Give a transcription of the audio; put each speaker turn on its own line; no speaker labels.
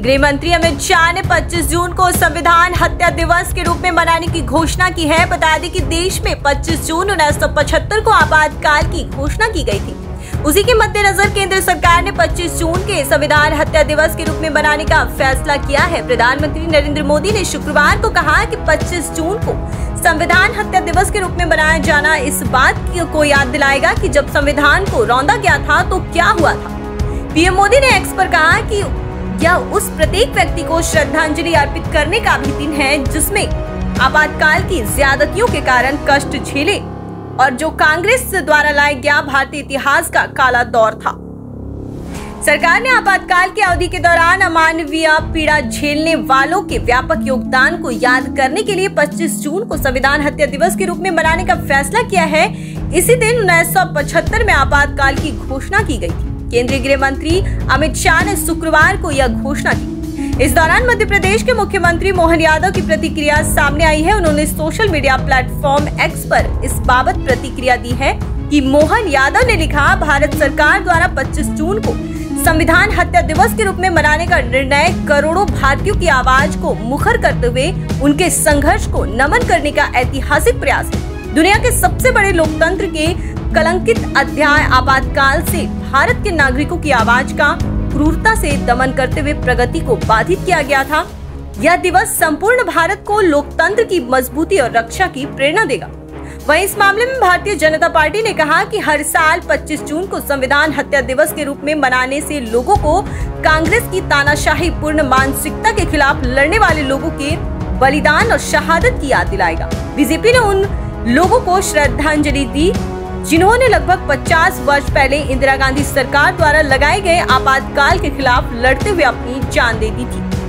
गृह मंत्री अमित शाह ने 25 जून को संविधान हत्या दिवस के रूप में मनाने की घोषणा की है। बता दें कि देश में 25 जून 1975 को आपातकाल की घोषणा की गई थी। उसी के मद्देनजर केंद्र सरकार ने 25 जून के संविधान हत्या दिवस के रूप में मनाने का फैसला किया है। प्रधानमंत्री नरेंद्र मोदी ने शुक्रवार को कहा कि 25 जून को संविधान हत्या दिवस के रूप में मनाया जाना इस बात को याद दिलाएगा कि जब संविधान को रौंदा गया था तो क्या हुआ था। पीएम मोदी ने एक्स पर कहा कि यह उस प्रत्येक व्यक्ति को श्रद्धांजलि अर्पित करने का भी दिन है जिसमें आपातकाल की ज्यादतियों के कारण कष्ट झेले और जो कांग्रेस द्वारा लाया गया भारतीय इतिहास का काला दौर था। सरकार ने आपातकाल की अवधि के दौरान अमानवीय पीड़ा झेलने वालों के व्यापक योगदान को याद करने के लिए 25 जून को संविधान हत्या दिवस के रूप में मनाने का फैसला किया है। इसी दिन 1975 में आपातकाल की घोषणा की गई थी। केंद्रीय गृह मंत्री अमित शाह ने शुक्रवार को यह घोषणा की। इस दौरान मध्य प्रदेश के मुख्यमंत्री मोहन यादव की प्रतिक्रिया सामने आई है। उन्होंने सोशल मीडिया प्लेटफॉर्म एक्स पर इस बाबत प्रतिक्रिया दी है कि मोहन यादव ने लिखा, भारत सरकार द्वारा 25 जून को संविधान हत्या दिवस के रूप में मनाने का निर्णय करोड़ों भारतीयों की आवाज को मुखर करते हुए उनके संघर्ष को नमन करने का ऐतिहासिक प्रयास है। दुनिया के सबसे बड़े लोकतंत्र के कलंकित अध्याय आपातकाल से भारत के नागरिकों की आवाज का क्रूरता से दमन करते हुए प्रगति को बाधित किया गया था। यह दिवस संपूर्ण भारत को लोकतंत्र की मजबूती और रक्षा की प्रेरणा देगा। वहीं इस मामले में भारतीय जनता पार्टी ने कहा कि हर साल 25 जून को संविधान हत्या दिवस के रूप में मनाने से लोगों को कांग्रेस की तानाशाही पूर्ण मानसिकता के खिलाफ लड़ने वाले लोगों के बलिदान और शहादत की याद दिलाएगा। बीजेपी ने उन लोगों को श्रद्धांजलि दी जिन्होंने लगभग 50 वर्ष पहले इंदिरा गांधी सरकार द्वारा लगाए गए आपातकाल के खिलाफ लड़ते हुए अपनी जान दे दी थी।